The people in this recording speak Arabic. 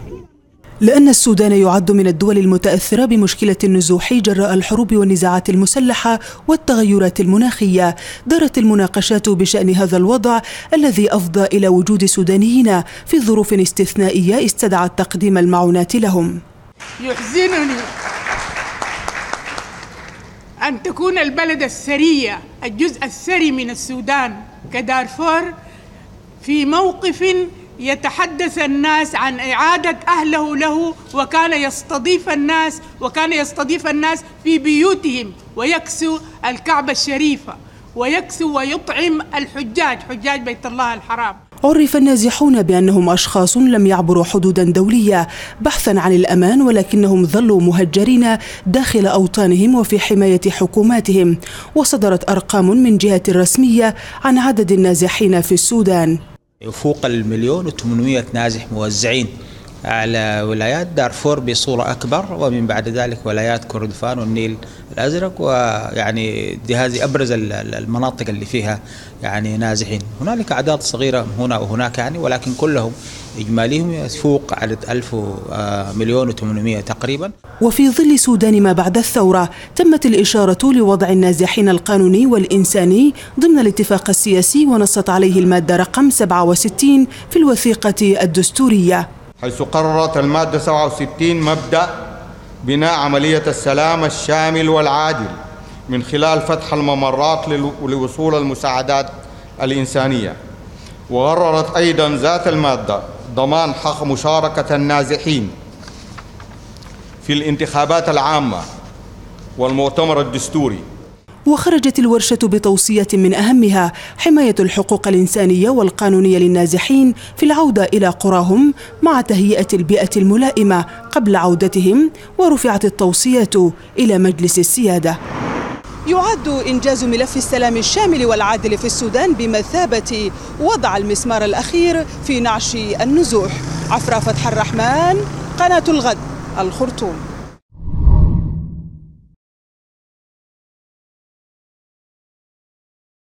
لأن السودان يعد من الدول المتأثرة بمشكلة النزوح جراء الحروب والنزاعات المسلحة والتغيرات المناخية، دارت المناقشات بشأن هذا الوضع الذي أفضى إلى وجود سودانيين في ظروف استثنائية استدعت تقديم المعونات لهم. يحزنني أن تكون البلد الثرية، الجزء الثري من السودان كدارفور، في موقف يتحدث الناس عن إعادة أهله له، وكان يستضيف الناس في بيوتهم، ويكسو الكعبة الشريفة، ويكسو ويطعم الحجاج، حجاج بيت الله الحرام. عرف النازحون بأنهم أشخاص لم يعبروا حدودا دولية بحثا عن الأمان، ولكنهم ظلوا مهجرين داخل أوطانهم وفي حماية حكوماتهم. وصدرت أرقام من جهة رسمية عن عدد النازحين في السودان. فوق 1,800,000 نازح موزعين على ولايات دارفور بصورة أكبر، ومن بعد ذلك ولايات كردفان والنيل الأزرق، ويعني هذه أبرز المناطق اللي فيها يعني نازحين. هنالك أعداد صغيرة هنا وهناك يعني، ولكن كلهم إجماليهم يفوق عدد 1,800,000 تقريبا. وفي ظل سودان ما بعد الثورة تمت الإشارة لوضع النازحين القانوني والإنساني ضمن الاتفاق السياسي، ونصت عليه المادة رقم 67 في الوثيقة الدستورية، حيث قررت المادة 67 مبدأ بناء عملية السلام الشامل والعادل من خلال فتح الممرات لوصول المساعدات الإنسانية. وقررت أيضا ذات المادة ضمان حق مشاركة النازحين في الانتخابات العامة والمؤتمر الدستوري. وخرجت الورشة بتوصية من أهمها حماية الحقوق الإنسانية والقانونية للنازحين في العودة إلى قراهم مع تهيئة البيئة الملائمة قبل عودتهم، ورفعت التوصيات إلى مجلس السيادة. يعد إنجاز ملف السلام الشامل والعادل في السودان بمثابة وضع المسمار الأخير في نعش النزوح. عفرة فتح الرحمن، قناة الغد، الخرطوم.